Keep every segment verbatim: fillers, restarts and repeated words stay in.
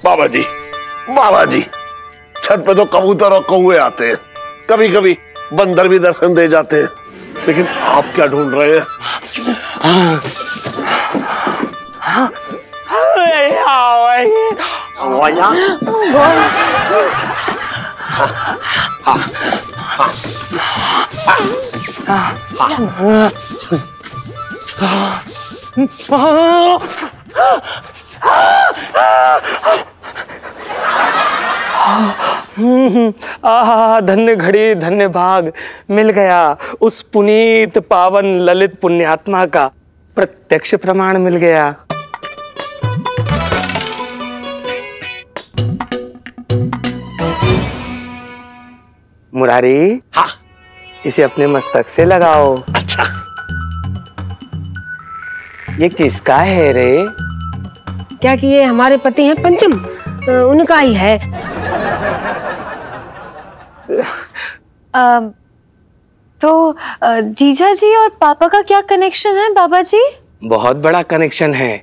बाबा जी, बाबा जी, छत पे तो कबूतर और कौवे आते हैं, कभी कभी बंदर भी दर्शन दे जाते हैं, लेकिन आप क्या ढूंढ रहे हैं? हाँ। हाँ। आहा, धन्य घड़ी धन्य भाग, मिल गया उस पुनीत पावन ललित पुण्यात्मा का प्रत्यक्ष प्रमाण मिल गया। मुरारी, हाँ, इसे अपने मस्तक से लगाओ। अच्छा, ये किसका है रे? क्या कि ये हमारे पति हैं पंचम, उनका ही है। आ, तो जीजा जी और पापा का क्या कनेक्शन है बाबा जी? बहुत बड़ा कनेक्शन है।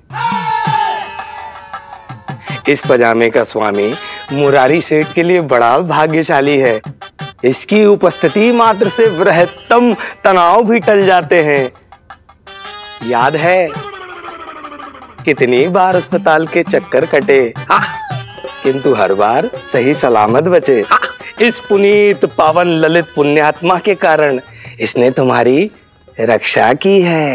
इस पजामे का स्वामी मुरारी सेठ के लिए बड़ा भाग्यशाली है। इसकी उपस्थिति मात्र से बृहत्तम तनाव भी टल जाते हैं। याद है कितनी बार अस्पताल के चक्कर कटे, हाँ, किंतु हर बार सही सलामत बचे। हाँ, इस पुनीत पावन ललित पुण्यात्मा के कारण इसने तुम्हारी रक्षा की है।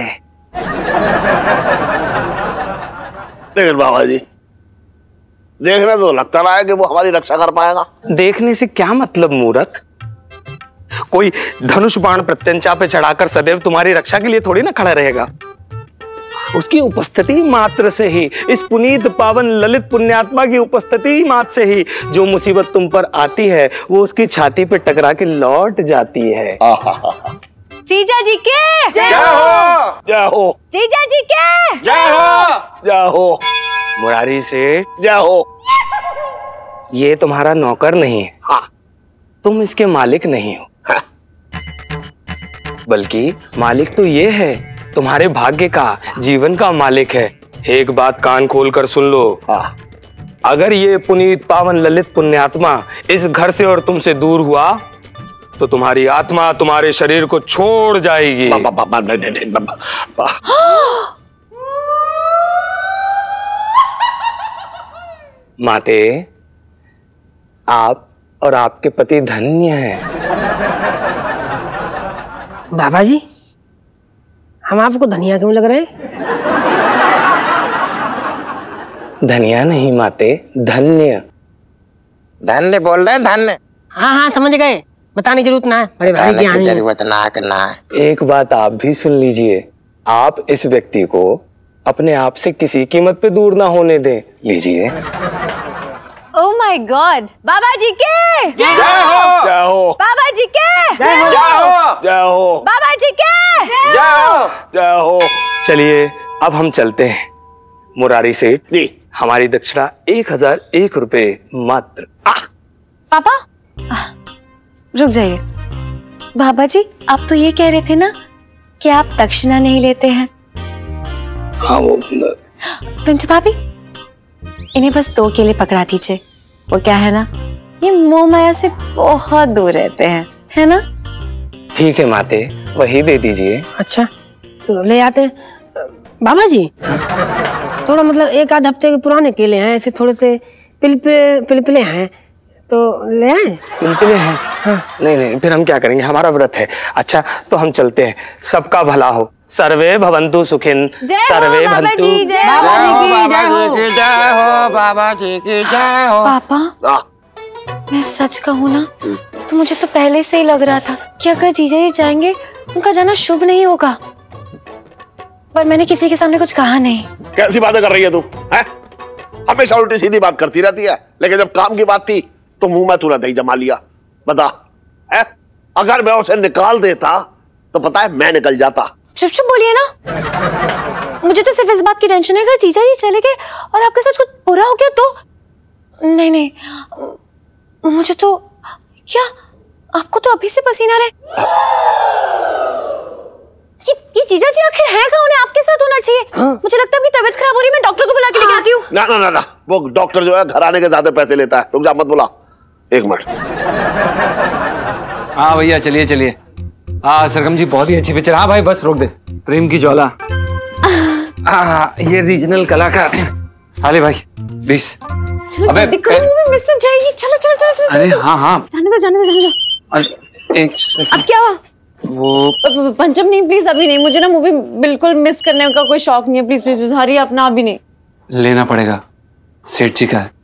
लेकिन बाबा जी, देखने तो लगता रहा है कि वो हमारी रक्षा कर पाएगा। देखने से क्या मतलब मूर्ख? कोई धनुष बाण प्रत्यंचा पे चढ़ाकर सदैव तुम्हारी रक्षा के लिए थोड़ी ना खड़ा रहेगा। उसकी उपस्थिति मात्र से ही, इस पुनीत पावन ललित पुण्यात्मा की उपस्थिति मात्र से ही जो मुसीबत तुम पर आती है वो उसकी छाती पे टकरा के लौट जाती है। जीजा जी के जय हो, जय हो, जीजा जी के जय हो, जय हो, मुरारी से जय हो। ये तुम्हारा नौकर नहीं है, हाँ, तुम इसके मालिक नहीं हो। हाँ। बल्कि मालिक तो ये है, तुम्हारे भाग्य का, जीवन का मालिक है। एक बात कान खोलकर सुन लो, हाँ। अगर ये पुनीत पावन ललित पुण्यात्मा इस घर से और तुमसे दूर हुआ तो तुम्हारी आत्मा तुम्हारे शरीर को छोड़ जाएगी। बा, बा, बा, नहीं, नहीं, बा, बा। माते, आप और आपके पति धन्य हैं। बाबा जी, हम आपको धनिया क्यों लग रहे हैं? धनिया नहीं माते, धन्य। धन्य बोल रहे हैं, धन्य। हाँ हाँ समझ गए, बताने की जरूरत ना है, बड़े भाई की जरूरत ना है ना है। एक बात आप भी सुन लीजिए, आप इस व्यक्ति को अपने आप से किसी कीमत पे दूर ना होने दें। लीजिए। ओह माय गॉड, बाबा जी के जय हो, जय हो, बाबा जी के जय हो, जय हो, बाबा जी के जय हो, जय हो। चलिए अब हम चलते हैं। मुरारी सेठ जी, हमारी दक्षिणा एक हजार एक रुपए मात्र। पापा रुक जाइए। बाबा जी, आप तो ये कह रहे थे ना कि आप दक्षिणा नहीं लेते हैं। हाँ वो पिंटू भाभी, इन्हें बस दो केले पकड़ा दीजिए। वो क्या है ना, ये मोह माया से बहुत दूर रहते हैं, है ना? ठीक है माते, वही दे दीजिए। अच्छा तो ले आते हैं। बाबा जी, थोड़ा मतलब एक आध हफ्ते के पुराने केले हैं, ऐसे थोड़े से पिलपिले पिलपिले हैं, तो ले आए। पिलपिले हैं? हाँ। नहीं नहीं, फिर हम क्या करेंगे, हमारा व्रत है। अच्छा तो हम चलते हैं, सबका भला हो। सर्वे भवन्तु सुखिन, सर्वे भवन्तु। बाबा जी की जय हो, जय हो, बाबा जी की जय हो। पापा, मैं सच कहूँ ना तो मुझे तो पहले से ही लग रहा था कि अगर जीजा जी जाएंगे उनका जाना शुभ नहीं होगा, पर मैंने किसी के सामने कुछ कहा नहीं। कैसी बातें कर रही है तू? है? हमेशा उल्टी सीधी बात करती रहती है, लेकिन जब काम की बात थी तो मुंह में तुरंत ही जमा लिया। बता, है? अगर मैं उसे निकाल देता तो पता है मैं निकल जाता। चुप चुप बोलिए ना, मुझे तो सिर्फ इस बात की टेंशन है कि जीजा जी चले गए और आपके साथ कुछ बुरा हो गया तो। नहीं नहीं, मुझे तो क्या, आपको तो अभी से पसीना रहे। ये ये जीजा जी आखिर है कहाँ? उन्हें आपके साथ होना चाहिए। हाँ। मुझे लगता है आपकी तबीयत खराब हो रही है, मैं डॉक्टर को बुला के लेके आती हूँ। ना ना ना ना, वो डॉक्टर जो है घर आने के ज्यादा पैसे लेता है। रुक जा, मत बुला, एक मिनट। हाँ भैया चलिए चलिए। हाँ सरगम जी बहुत ही अच्छी पिक्चर। हाँ भाई बस रोक दे। प्रेम की ज्वाला। हाँ ये रीजनल कलाकार हैं। अरे भाई बीस। अबे मिस हो जाएगी। चलो चलो चलो। अरे हाँ हाँ जाने दो जाने दो जाने दो। एक अब क्या हुआ? वो पंचम नहीं प्लीज, अभी नहीं। मुझे ना मूवी बिल्कुल मिस करने का कोई शौक नहीं है। प्लीज प्लीज हरी अपना, अभी नहीं। लेना पड़ेगा, सेठ जी का है।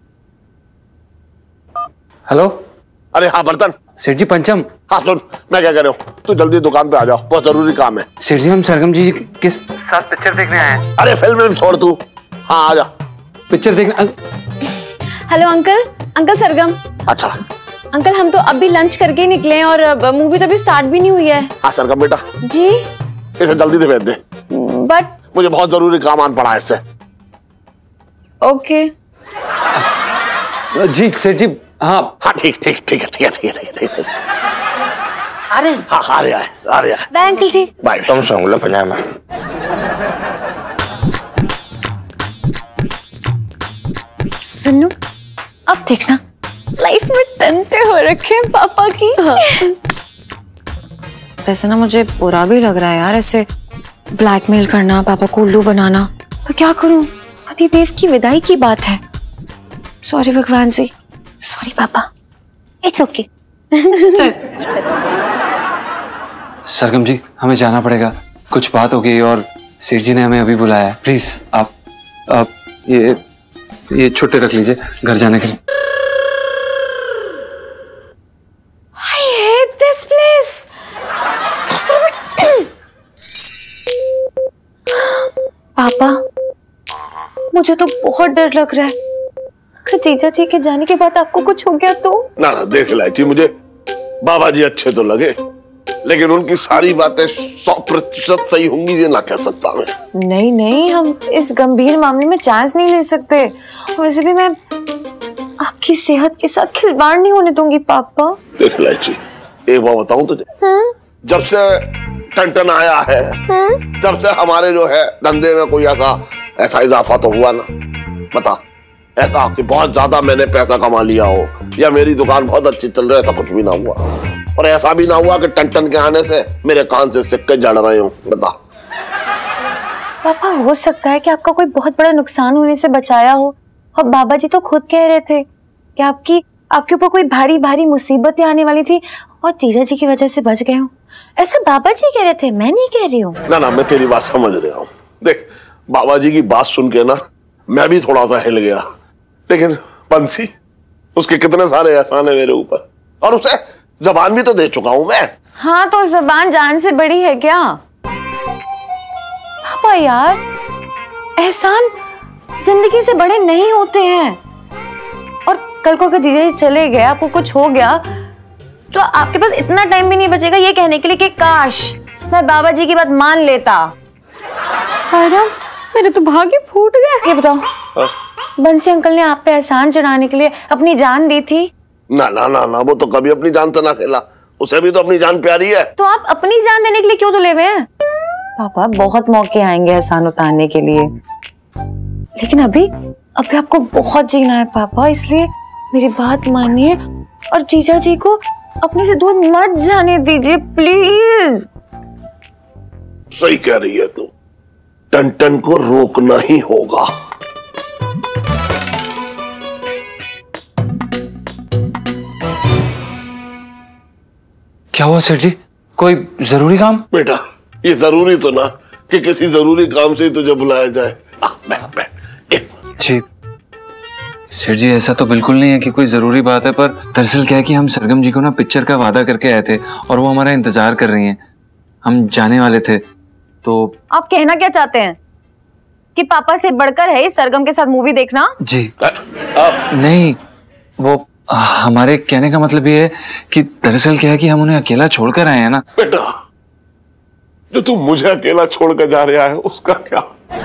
हेलो। अरे हाँ बर्तन। सेठ जी पंचम। हाँ सुन, मैं क्या कह रहा हूँ, तू जल्दी दुकान पे आ जाओ, बहुत जरूरी काम है। सेठ जी हम सरगम जी किस साथ पिक्चर देखने आए हैं। अरे फिल्म में छोड़ तू, हाँ आ जा पिक्चर देखने। Hello uncle. अंकल सरगम। अच्छा अंकल हम तो अभी लंच करके ही निकले हैं और मूवी तो अभी स्टार्ट भी नहीं हुई है। हाँ सरगम बेटा जी। इसे जल्दी से भेज दे। बट मुझे बहुत जरूरी काम आन पड़ा है इससे। ओके जी सेठ जी। हाँ हाँ ठीक ठीक ठीक है ठीक है ठीक है ठीक है। अरे हाँ आ रहा है आ रहा है। Bye uncle ji. बाय। तुम सुन लो पजामा। सुनो अब देखना, लाइफ में टंटे हो रखे हैं पापा की। हाँ। वैसे ना मुझे बुरा भी लग रहा है यार, ऐसे ब्लैकमेल करना, पापा को उल्लू बनाना। तो क्या करूं, पति देव की विदाई की बात है। सॉरी भगवान ji, sorry papa. It's okay. चल सरगम जी हमें जाना पड़ेगा, कुछ बात हो गई और सेठ जी ने हमें अभी बुलाया है। प्लीज आप आप ये ये छुट्टी रख लीजिए घर जाने के लिए। I hate this place. पापा मुझे तो बहुत डर लग रहा है, अगर जीजा जी के जाने के बाद आपको कुछ हो गया तो। ना ना देख इलायची, मुझे बाबा जी अच्छे तो लगे, लेकिन उनकी सारी बातें सौ प्रतिशत सही होंगी ये ना कह सकता मैं। नहीं नहीं हम इस गंभीर मामले में चांस नहीं ले सकते। वैसे भी मैं आपकी सेहत के साथ खिलवाड़ नहीं होने दूंगी पापा। देख इलायची, एक बात बताऊं तुझे, जब से टन आया है, जब से हमारे जो है धंधे में कोई ऐसा ऐसा इजाफा तो हुआ ना, बता ऐसा कि बहुत ज्यादा मैंने पैसा कमा लिया हो या मेरी दुकान बहुत अच्छी चल रही है, ऐसा कुछ भी ना हुआ। और ऐसा भी ना हुआ कि टन टन के आने से मेरे कान से सिक्के जड़ रहे हो। बता पापा, हो सकता है कि आपका कोई बहुत बड़ा नुकसान होने से बचाया हो, और बाबा जी तो खुद कह रहे थे कि आपकी आपके ऊपर कोई भारी भारी मुसीबतें आने वाली थी और जीजा जी की वजह से बच गए हो। ऐसा बाबा जी कह रहे थे, मैं नहीं कह रही हूँ। ना ना मैं तेरी बात समझ रहा हूँ। देख बाबा जी की बात सुन के ना मैं भी थोड़ा सा हिल गया, लेकिन पंसी उसके कितने सारे एहसान है मेरे ऊपर, और उसे जबान भी तो दे चुका हूं मैं। हाँ तो जबान जान से बड़ी है क्या पापा? यार एहसान जिंदगी से बड़े नहीं होते हैं, और कल को अगर जीजा जी चले गए, आपको कुछ हो गया, तो आपके पास इतना टाइम भी नहीं बचेगा ये कहने के लिए कि काश मैं बाबा जी की बात मान लेता। अरे मेरे तो भाग्य फूट गया। ये बताओ, बंसी अंकल ने आप पे एहसान चढ़ाने के लिए अपनी जान दी थी? ना ना ना ना, वो तो कभी अपनी जान से ना खेला, उसे भी तो अपनी जान प्यारी है। तो आप अपनी जान देने के लिए क्यों तुले हुए हैं? पापा बहुत मौके आएंगे एहसान उतारने के लिए, लेकिन अभी अभी आपको बहुत जीना है पापा, इसलिए मेरी बात मानिए और जीजा जी को अपने से दूर मत जाने दीजिए प्लीज। सही कह रही है तू, टन टन को रोकना ही होगा। क्या हुआ सेठ जी, कोई जरूरी काम? बेटा ये जरूरी तो ना कि किसी जरूरी काम से ही तुझे बुलाया जाए। आ, बैठ बैठ। जी सेठ जी ऐसा तो बिल्कुल नहीं है कि कोई जरूरी बात है, पर दरअसल क्या है कि हम सरगम जी को ना पिक्चर का वादा करके आए थे और वो हमारा इंतजार कर रही हैं। हम जाने वाले थे तो। आप कहना क्या चाहते हैं कि पापा से बढ़कर है सरगम के साथ मूवी देखना? जी आ, नहीं, वो आ, हमारे कहने का मतलब ये है कि दरअसल क्या है कि हम उन्हें अकेला छोड़कर आए हैं ना। बेटा जो तू मुझे अकेला छोड़कर जा रहा है उसका क्या?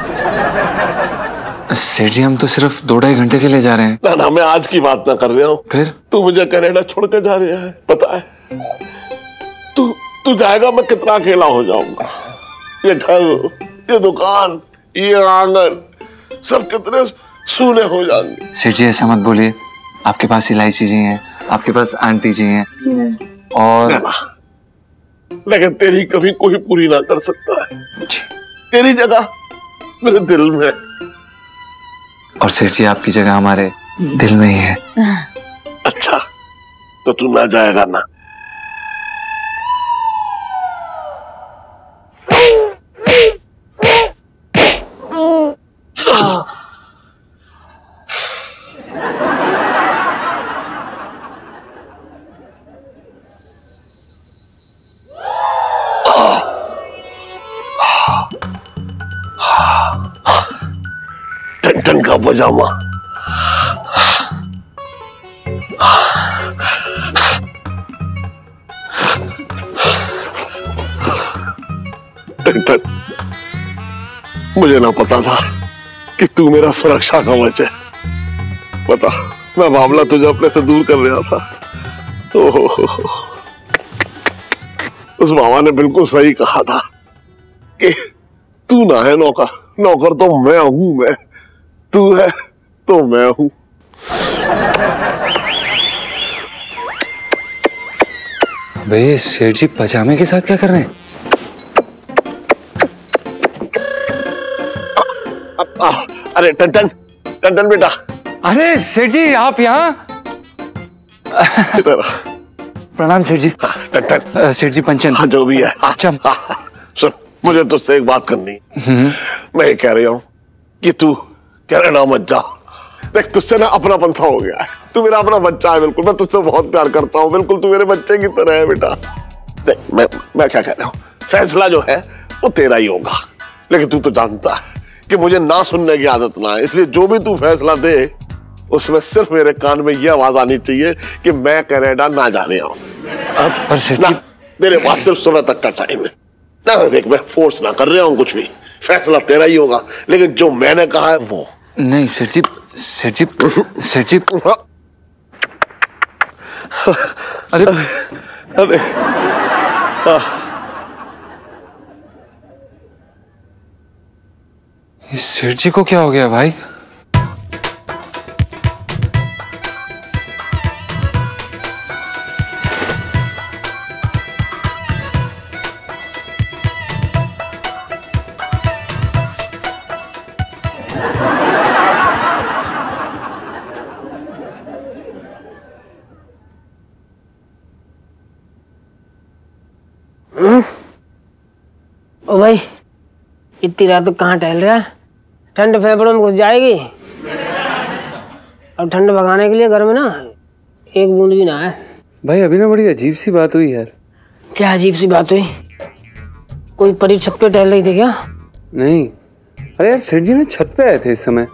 सेठ जी हम तो सिर्फ दो ढाई घंटे के लिए जा रहे हैं। ना ना मैं आज की बात ना कर रहा हूँ। फिर तू मुझे कनाडा छोड़कर जा रहा है, पता है तू तू जाएगा मैं कितना अकेला हो जाऊंगा। ये घर, ये दुकान, ये आंगन सब कितने सूने हो जाएंगे। सेठ जी ऐसा मत बोलिए, आपके पास इलायची जी हैं, आपके पास आंटी जी हैं, और लेकिन तेरी कभी कोई पूरी ना कर सकता है। तेरी जगह मेरे दिल में, और सेठ जी आपकी जगह हमारे दिल में ही है। अच्छा तो तू ना जाएगा ना? टन का पजामा, टन टन, मुझे ना पता था कि तू मेरा सुरक्षा कवच है। पता, मैं मामला तुझे अपने से दूर कर रहा था। ओहो, उस मामा ने बिल्कुल सही कहा था कि तू ना है नौकर, नौकर तो मैं हूं। मैं, तू है तो मैं हूं। भाई सेठ जी पजामे के साथ क्या कर रहे हैं? आ, अरे टन-टन, टन-टन बेटा। अरे सेठ जी आप यहाँ? प्रणाम सेठ जी। हाँ, टन-टन। सेठ जी पंचन। हाँ जो भी है। अच्छा सुन, मुझे तुझसे एक बात करनी। मैं ये कह रहा हूँ कि तू कनाडा मत जा। देख तुझसे ना अपना पंथा हो गया है। तू मेरा अपना बच्चा है बिल्कुल। मैं तुझसे बहुत प्यार करता हूँ, बिल्कुल तू मेरे बच्चे की तरह है बेटा। देख मैं मैं क्या कह रहा हूँ, फैसला जो है वो तेरा ही होगा, लेकिन तू तो जानता है कि मुझे ना सुनने की आदत ना है। इसलिए जो भी तू फैसला दे उसमें सिर्फ मेरे कान में ये आवाज आनी चाहिए कि मैं कनाडा ना जाने आऊं। पर सेठ जी मेरे पास सिर्फ सुबह तक का टाइम है ना। देख मैं फोर्स ना कर रहा हूँ कुछ भी, फैसला तेरा ही होगा, लेकिन जो मैंने कहा है वो। नहीं सेठ जी, सेठ जी, सेठ जी। अरे अरे इस सेठ जी को क्या हो गया भाई? ओ भाई इतनी रात तो कहाँ टहल रहा है? ठंड फेफड़ों में घुस जाएगी। और ठंड भगाने के लिए घर में ना एक बूंद भी ना है। भाई अभी ना बड़ी अजीब सी बात हुई यार। क्या अजीब सी बात हुई? कोई परी छत पे टहल रही थी क्या? नहीं, अरे यार सेठ जी ने छत पे आए थे इस समय।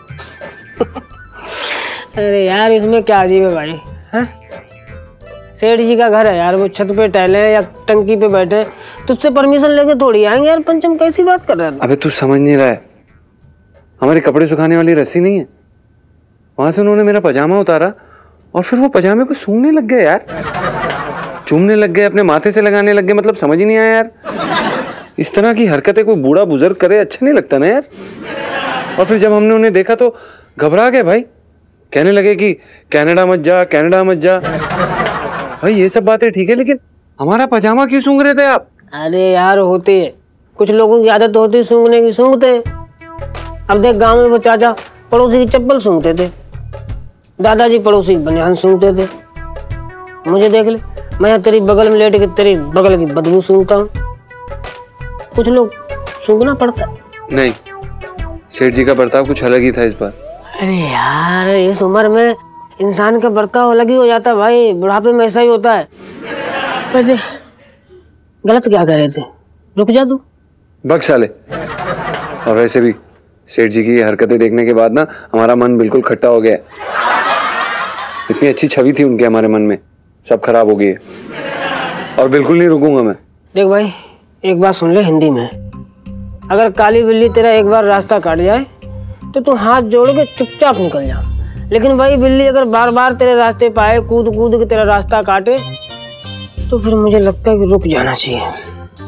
अरे यार इसमें क्या अजीब है भाई? हैं? सेठ जी का घर है यार, वो छत पे टहले या टंकी पे बैठे, तुझसे परमिशन लेके थोड़ी आएंगे यार। पंचम कैसी बात कर रहा है? अबे तू समझ नहीं रहा है, हमारे कपड़े सुखाने वाली रस्सी नहीं है, वहां से उन्होंने मेरा पजामा उतारा और फिर वो पजामे को सूंघने लग गए यार, चूमने लग गए, अपने माथे से लगाने लग गए। मतलब समझ ही नहीं आया यार, इस तरह की हरकतें कोई बूढ़ा बुजुर्ग करे अच्छा नहीं लगता ना यार। और फिर जब हमने उन्हें देखा तो घबरा गए भाई, कहने लगे कि कनाडा मत जा, कनाडा मत जा। भाई ये सब बातें ठीक है, लेकिन हमारा पजामा क्यों सूंघ रहे थे आप? अरे यार होती है, कुछ लोगों की आदत होती है सूंघने की, सूंघते। अब देख गांव में वो चाचा पड़ोसी की चप्पल सूंघते थे, दादाजी पड़ोसी की बनियान सूंघते थे। मुझे देख ले, मैं तेरी बगल में लेट के तेरी बगल की बदबू सूंघता हूँ। कुछ लोग सूंघना पड़ता है। नहीं, सेठ जी का बर्ताव कुछ अलग ही था इस बार। अरे यार इस उम्र में इंसान का बर्ताव अलग ही हो जाता है भाई, बुढ़ापे में ऐसा ही होता है। वैसे गलत क्या कर रहे थे? रुक जा तू। बक साले। और वैसे भी सेठ जी की हरकतें देखने के बाद ना हमारा मन बिल्कुल खट्टा हो गया। इतनी अच्छी छवि थी उनके हमारे मन में, सब खराब हो गई है। और बिल्कुल नहीं रुकूंगा मैं। देख भाई एक बात सुन ले हिंदी में, अगर काली बिल्ली तेरा एक बार रास्ता काट जाए तो तू हाथ जोड़ के चुपचाप निकल जा। लेकिन भाई बिल्ली अगर बार बार तेरे रास्ते पे आए, कूद कूद के तेरा रास्ता काटे, तो फिर मुझे लगता है कि रुक जाना चाहिए।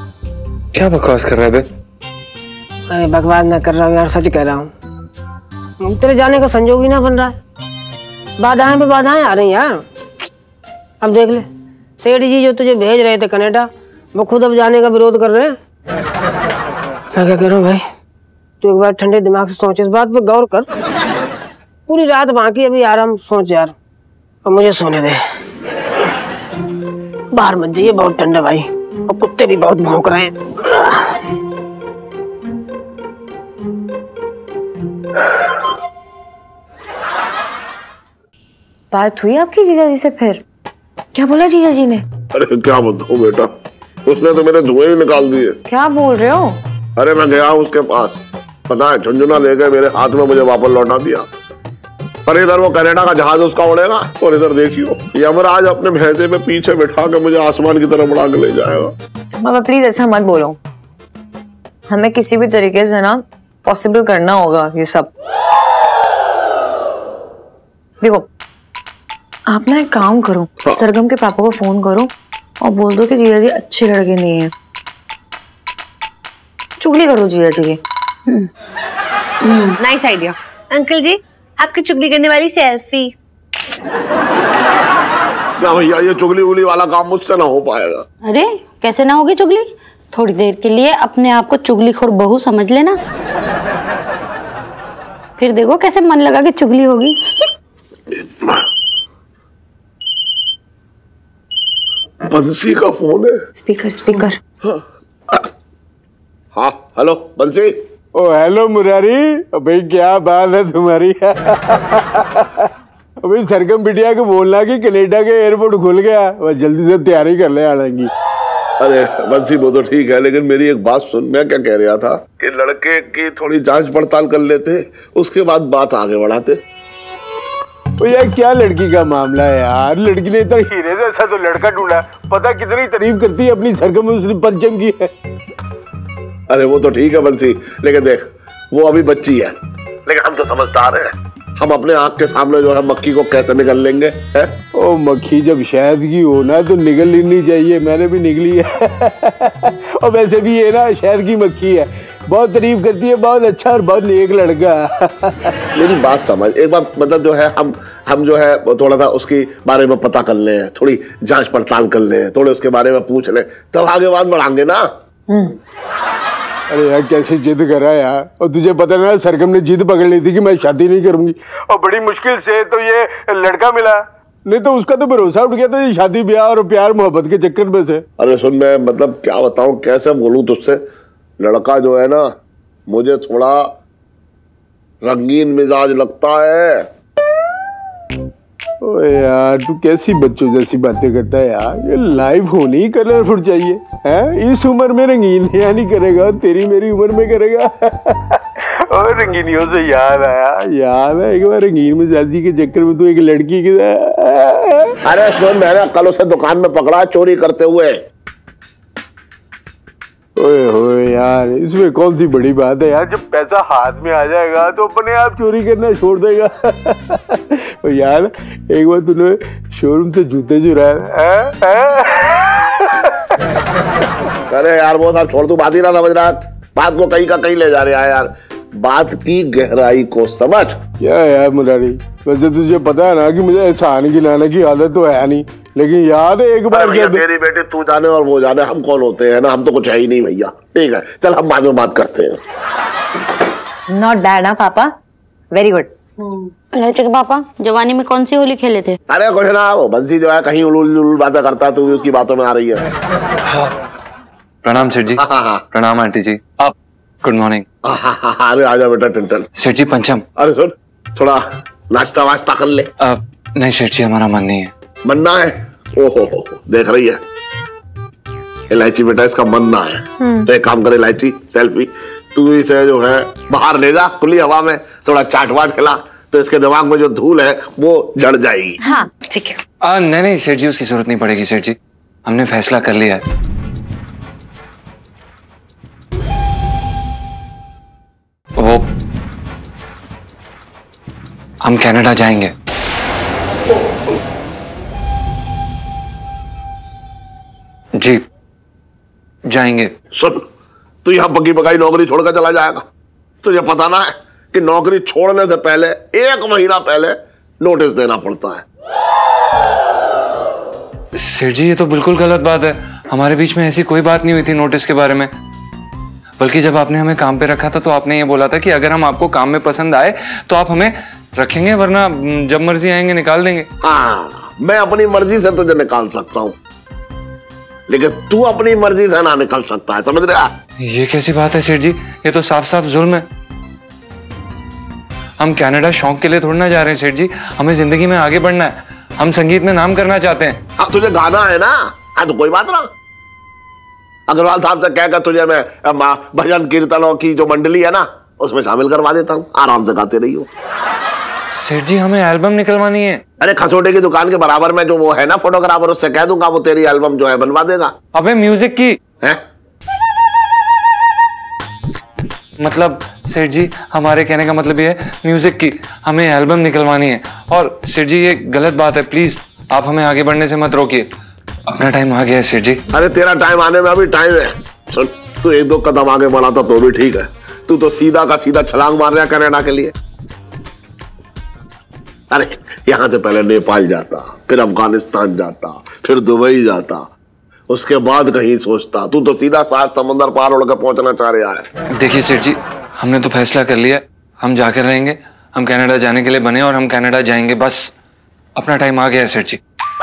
क्या बकवास कर रहा है बे? अरे बकवास ना कर रहा हूँ यार, सच कह रहा हूँ। तेरे जाने का संजोग ही ना बन रहा है, बाधाएं पे बाधाएं आ रही यार। अब देख ले, सेठ जी जो तुझे भेज रहे थे कनाडा, वो खुद अब जाने का विरोध कर रहे हैं। मैं क्या कह रहा हूँ भाई, तू एक बार ठंडे दिमाग से सोच, इस बात पे गौर कर। पूरी रात बाकी, अभी आराम सोच यार, और मुझे सोने दे। बाहर मत जाइए, बहुत ठंडा भाई, और कुत्ते भी बहुत भौंक रहे हैं। बात हुई आपकी जीजाजी से फिर? क्या बोला जीजाजी ने? अरे क्या बताऊं बेटा, उसने तो मेरे धुएं ही निकाल दिए। क्या बोल रहे हो? अरे मैं गया उसके पास, पता है झुंझुना लेकर मेरे हाथ में मुझे वापस लौटा दिया। पर इधर वो कनाडा का जहाज उसका उड़ेगा, और इधर देखियो यमराज अपने भैंसे पे पीछे बिठा के मुझे आसमान की तरफ उड़ा के ले जाएगा। मामा प्लीज ऐसा मत बोलो, हमें किसी भी तरीके से ना पॉसिबल करना होगा ये सब। देखो आप ना एक काम करो, हाँ। सरगम के पापा को फोन करो और बोल दो कि जीजाजी अच्छे लड़के नहीं है, चुगली कर दो जीजाजी की। Nice idea. अंकल जी आपकी चुगली करने वाली सेल्फी। ना भैया, ये चुगली उगली वाला काम मुझसे ना हो पाएगा। अरे कैसे ना होगी चुगली, थोड़ी देर के लिए अपने आप को चुगलीखोर बहू समझ लेना, फिर देखो कैसे मन लगा के चुगली होगी। बंसी का फोन है। Speaker speaker. हाँ हेलो बंसी। ओ हेलो मुरारी, भाई क्या बात है तुम्हारी। अभी सरगम बिटिया को बोलना कि कनाडा के एयरपोर्ट खुल गया, बस जल्दी से तैयारी कर ले आने की। अरे बंसी वो तो ठीक है, लेकिन मेरी एक बात सुन। मैं क्या कह रहा था कि लड़के की थोड़ी जांच पड़ताल कर लेते, उसके बाद बात आगे बढ़ाते। ओ यार क्या लड़की का मामला है यार, लड़की ने इतना हीरे जैसा तो लड़का ढूंढा, पता कितनी तारीफ करती है अपनी सरगम, उसने पंचम की है। अरे वो तो ठीक है बंसी, लेकिन देख वो अभी बच्ची है, लेकिन हम तो समझदार हैं। हम अपने आंख के सामने जो है मक्खी को कैसे निगल लेंगे है? ओ मक्खी जब शहद की हो ना तो निगल लेनी चाहिए, मैंने भी निगली है। और वैसे भी ये ना शहद की मक्खी है, बहुत तारीफ करती है, बहुत अच्छा और बहुत नेक लड़का। मेरी बात समझ एक बार, मतलब जो है हम हम जो है थोड़ा सा उसके बारे में पता कर लें, थोड़ी जांच पड़ताल कर लें, थोड़े उसके बारे में पूछ लें, तब आगे बात बढ़ाएंगे ना। अरे यार कैसे जिद करा यार, और तुझे पता ना सरगम ने जिद पकड़ ली थी कि मैं शादी नहीं करूंगी, और बड़ी मुश्किल से तो ये लड़का मिला, नहीं तो उसका तो भरोसा उठ गया था ये शादी ब्याह और प्यार मोहब्बत के चक्कर में से। अरे सुन, मैं मतलब क्या बताऊं, कैसे बोलूं तुझसे, लड़का जो है ना मुझे थोड़ा रंगीन मिजाज लगता है। ओ यार तू कैसी बच्चों जैसी बातें करता है यार, ये लाइफ होनी ही कलरफुल चाहिए है। इस उम्र में रंगीन नहीं करेगा, तेरी मेरी उम्र में करेगा। और रंगीनियों से याद आया, याद है एक बार रंगीन मिजाजी के चक्कर में तू एक लड़की के। अरे सुन, मैंने कल उसे दुकान में पकड़ा चोरी करते हुए। ओए होए यार, इसमें कौन सी बड़ी बात है यार, जब पैसा हाथ में आ जाएगा तो अपने आप चोरी करना छोड़ देगा। तो यार एक बार तूने शोरूम से जूते चुराए। अरे यार वो सब छोड़, तू बात ही ना समझ रहा, बात को कहीं का कहीं ले जा रहा है यार, बात की गहराई को समझ। क्या यार मुरारी, वैसे तुझे पता है ना कि मुझे एहसान गिनाने की आदत तो है नहीं, लेकिन याद है एक बार क्या मेरी बेटी तू जाने और वो जाने, हम कौन होते हैं ना, हम तो कुछ है ही नहीं भैया। ठीक है चल हम बाद में बात करते हैं। नॉट बैड ना पापा, वेरी गुड। इलायची के पापा जवानी में कौन सी होली खेले थे? अरे कुछ ना, वो बंसी जो है कहीं उलूल उलूल बातें करता है, तू भी उसकी बातों में आ रही है। प्रणाम सेठ जी। प्रणाम आंटी जी। आप गुड मॉर्निंग। अरे आजा बेटा टिंटल। सेठ जी पंचम। अरे सुन, थोड़ा नाश्ता वाश्ता कर ले। आ, नहीं सेठ जी हमारा मन नहीं है। मनना है? ओहो हो, देख रही है इलायची बेटा, इसका मनना है। तो एक काम करे इलायची, सेल्फी तू इसे जो है बाहर ले जा खुली हवा में, थोड़ा चाट वाट खिला, तो इसके दिमाग में जो धूल है वो जड़ जाएगी। हाँ ठीक है। आ, नहीं नहीं सेठ जी उसकी जरूरत नहीं पड़ेगी सेठ जी, हमने फैसला कर लिया है। वो हम कनाडा जाएंगे। जी जाएंगे। सुन, तू यहाँ पक्की पकाई नौकरी छोड़कर चला जाएगा, तुझे पता ना है कि नौकरी छोड़ने से पहले एक महीना पहले नोटिस देना पड़ता है। सेठ जी ये तो बिल्कुल गलत बात है, हमारे बीच में ऐसी कोई बात नहीं हुई थी नोटिस के बारे में। बल्कि जब आपने हमें काम पे रखा था तो आपने ये बोला था कि अगर हम आपको काम में पसंद आए तो आप हमें रखेंगे, वरना जब मर्जी आएंगे निकाल देंगे। हाँ, मैं अपनी मर्जी से तुझे निकाल सकता हूँ, लेकिन तू अपनी मर्जी से ना निकल सकता है, समझ रहा? ये कैसी बात है सेठ जी, ये तो साफ साफ जुल्म है। हम कनाडा शौक के लिए थोड़ी ना जा रहे हैं सेठ जी, हमें जिंदगी में आगे बढ़ना है, हम संगीत में नाम करना चाहते हैं। हाँ, तुझे गाना है ना, हाँ तो कोई बात ना। अग्रवाल साहब से कहकर तुझे मैं भजन कीर्तनों की जो मंडली है ना उसमें शामिल करवा देता हूँ, आराम से गाते रही हो। सेठ जी हमें एल्बम निकलवानी है। अरे खसोटे की दुकान के बराबर में जो वो है ना फोटोग्राफर, उससे कह दूंगा वो तेरी एल्बम जो है बनवा देगा। अबे म्यूजिक की है? मतलब सेठ जी हमारे कहने का मतलब ये है म्यूजिक की हमें एल्बम निकलवानी है। और सेठ जी ये गलत बात है, प्लीज आप हमें आगे बढ़ने से मत रोकिए, अपना टाइम आ गया है सेठ जी। अरे तेरा टाइम आने में अभी टाइम है। सुन, तू एक दो कदम आगे बढ़ा था तो भी ठीक है, तू तो सीधा का सीधा छलांग मार रहा कनाडा के लिए। अरे यहां से पहले नेपाल जाता, फिर अफगानिस्तान जाता, फिर दुबई जाता, उसके बाद कहीं सोचता। तू तो सीधा सात समंदर पार उड़ कर पहुंचना चाह रहा है। देखिए सेठ जी हमने तो फैसला कर लिया, हम जाकर रहेंगे, हम कनाडा जाने के लिए बने और हम कनाडा जाएंगे, बस अपना टाइम आ गया है सेठ जी।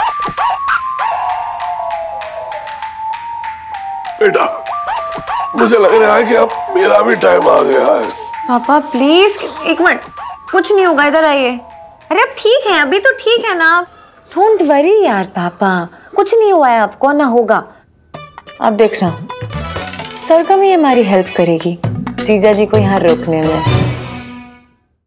बेटा मुझे लग रहा है कि अब मेरा भी टाइम आ गया है। पापा प्लीज एक मिनट, कुछ नहीं होगा, इधर आइए। अरे अब ठीक है, अभी तो ठीक है ना। डोंट वरी यार पापा, कुछ नहीं हुआ है आपको, ना होगा। अब देख रहा हूँ सरगम ही हमारी हेल्प करेगी जीजा जी को यहाँ रोकने में।